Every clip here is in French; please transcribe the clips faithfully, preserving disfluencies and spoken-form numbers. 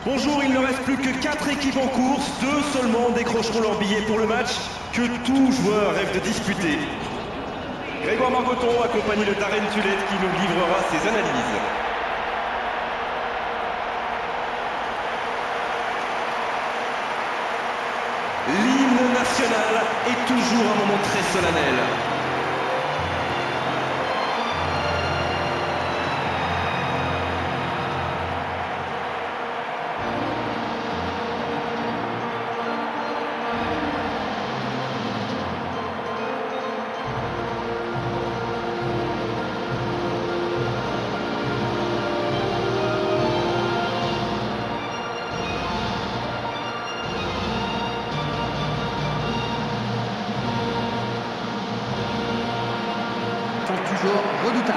Bonjour, il ne reste plus que quatre équipes en course. Deux seulement décrocheront leur billet pour le match que tout joueur rêve de disputer. Grégoire Margoton, accompagné de Darren Tulette, qui nous livrera ses analyses. L'hymne national est toujours un moment très solennel. Toujours redoutable.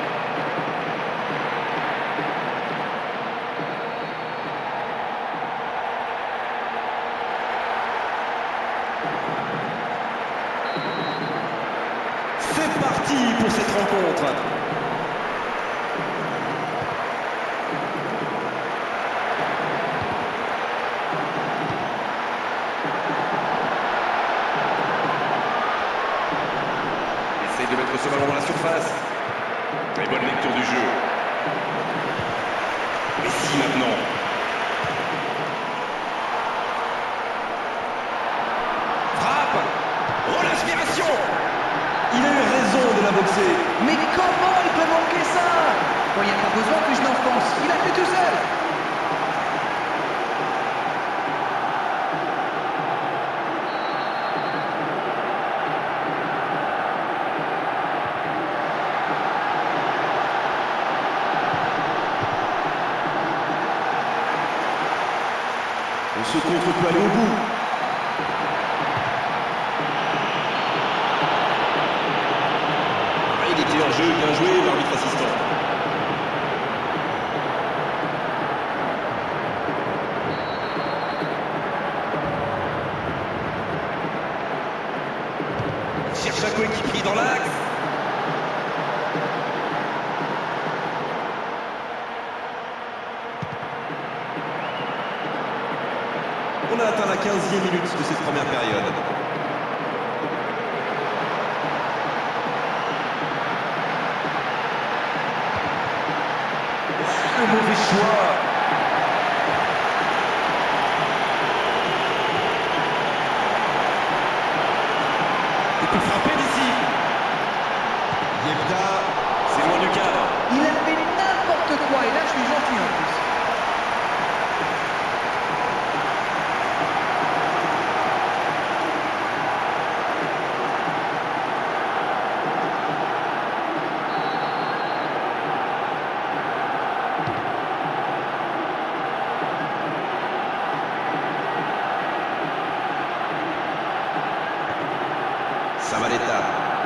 C'est parti pour cette rencontre. Essaye de mettre ce ballon dans la surface. Très bonne lecture du jeu. Messi maintenant. Frappe. Oh, l'inspiration. Il a eu raison de la boxer. Mais comment il peut manquer ça? Bon, il n'y a pas besoin que je l'enfonce. Il a fait tout seul. Ce contre peut aller au bout. Ah, il était en jeu, bien joué, l'arbitre assistant. Il cherche un coéquipier dans l'axe. On a atteint la quinzième minute de cette première période. Un mauvais choix. Il peut frapper d'ici. Yebda, c'est loin du cadre. Il a fait n'importe quoi et là je suis gentil en plus. Zabaleta.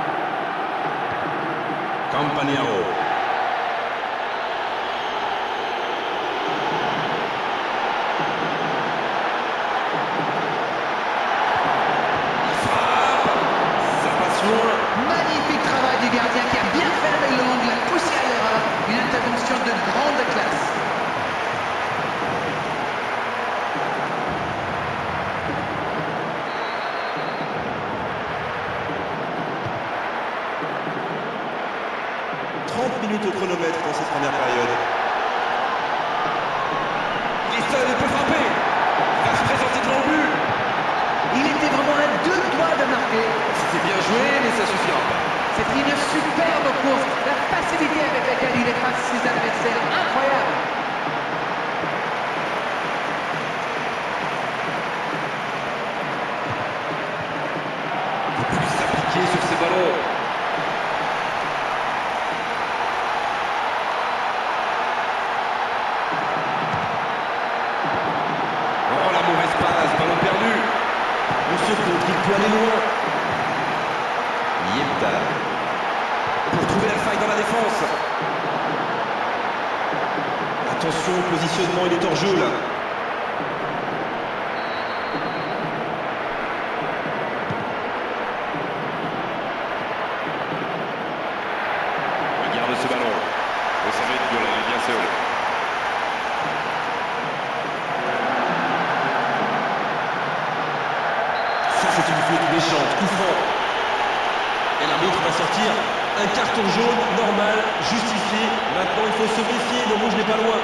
Campagnaro. Il frappe. Ça passe loin. Magnifique travail du gardien qui a bien fermé l'angle, poussé à l'erreur. Une intervention de grande classe. trente minutes au chronomètre dans cette première période. Il est seul, il peut frapper. Il va se présenter devant le but. Il était vraiment à deux doigts de marquer. C'était bien joué, mais ça suffira pas. C'est une superbe course. La facilité avec laquelle il efface ses adversaires. Incroyable. Il peut plus s'appliquer sur ces ballons. Oh, la mauvaise passe, ballon perdu. On se compte qu'il peut aller loin. Yebda. Pour trouver la faille dans la défense. Attention au positionnement, il est hors jeu là. Regarde ce ballon. Oh, ça va être dur là, il est bien seul. sortir un carton jaune normal, justifié. Maintenant, il faut se méfier, le rouge n'est pas loin.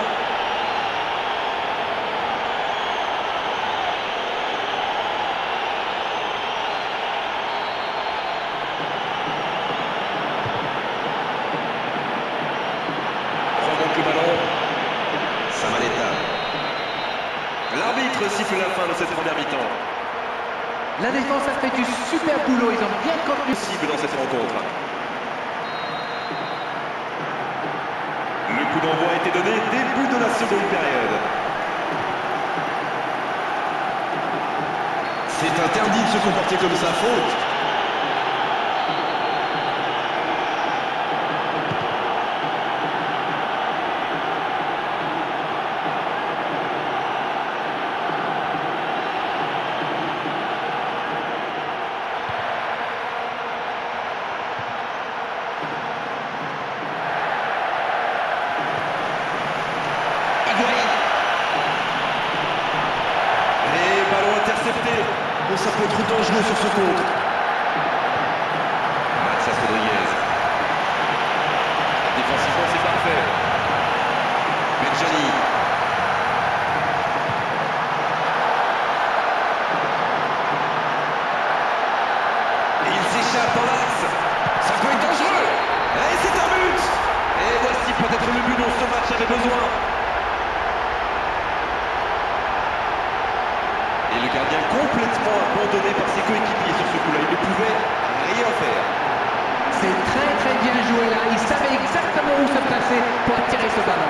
Remonte le ballon. Samaneta. L'arbitre siffle la fin de cette première mi-temps. La défense a fait du super boulot, ils ont bien contenu. Cible dans cette rencontre. Le coup d'envoi a été donné début de la seconde période. C'est interdit de se comporter comme ça, faute. Mais ça peut être dangereux sur ce contre. Mathias Rodriguez. Défensivement, c'est parfait. Benjani. Et il s'échappe dans l'axe. Ça peut être dangereux. Et c'est un but. Et voici peut-être le but dont ce match avait besoin. Et le gardien complètement abandonné par ses coéquipiers sur ce coup-là. Il ne pouvait rien faire. C'est très très bien joué là. Il savait exactement où se placer pour attirer ce ballon.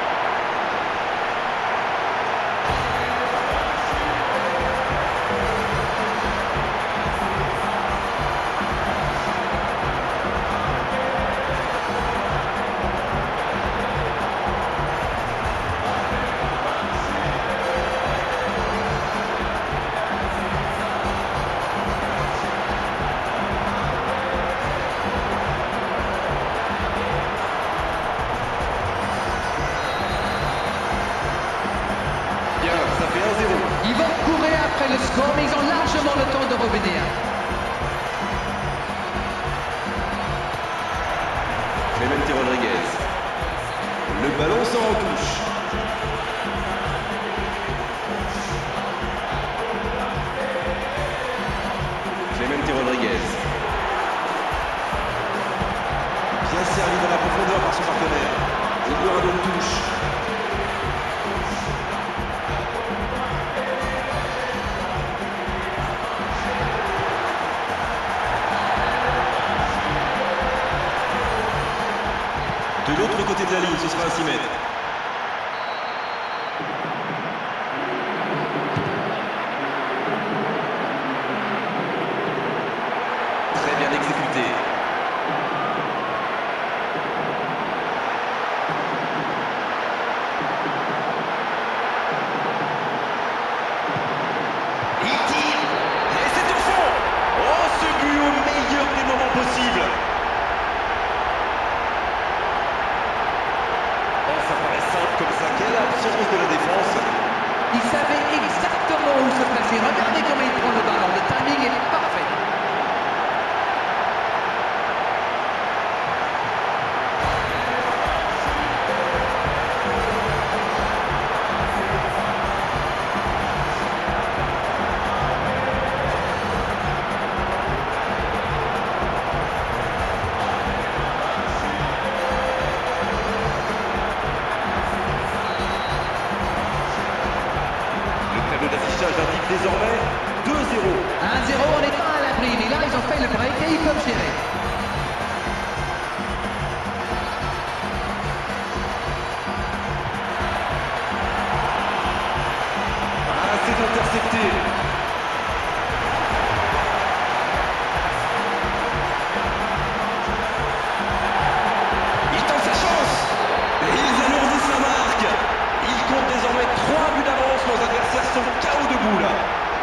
Ils vont courir après le score, mais ils ont largement le temps de revenir. Clemente Rodriguez. Le ballon sort en touche. Clemente Rodriguez. Bien servi dans la profondeur par son partenaire. Il doit un de touche. De l'autre côté de la ligne, ce sera un six mètres. Très bien exécuté. Il tire. Et c'est au fond. Oh, ce but au meilleur des moments possibles. Comme ça, quelle absence de la défense. Il savait exactement où se placer. Regardez comment il prend le ballon. Le timing est parfait. Indique désormais deux zéro. un zéro, on n'est pas à l'abri, mais là ils ont fait le break et ils peuvent gérer. Ah, c'est intercepté. Il tente sa chance. Et ils alourdissent la marque. Ils comptent désormais trois buts d'avance. Nos adversaires sont K O debout là.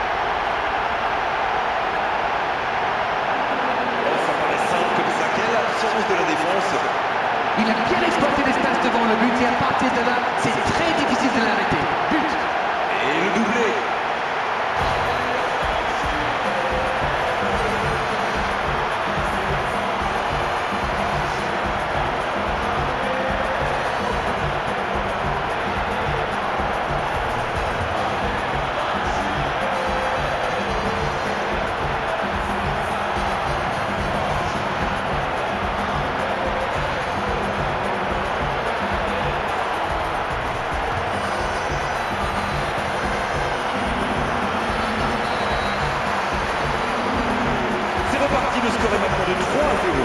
Oh, ça paraît simple comme ça. Quelle absence de la défense. Il a bien exploité l'espace devant le but et à partir de là, c'est très difficile de l'arrêter. But. Et le doublé. le score est maintenant de trois à zéro.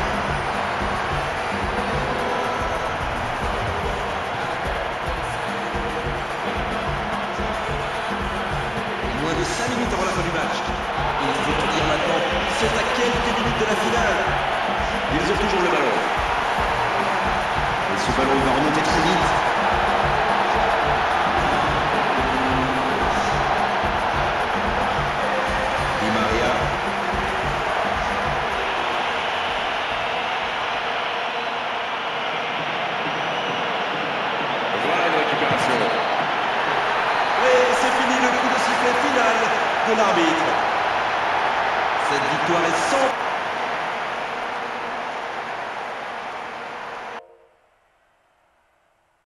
Moins de cinq minutes avant la fin du match. Il faut tenir maintenant. C'est à quelques minutes de la finale. Ils ont toujours le ballon. Et ce ballon il va remonter très vite.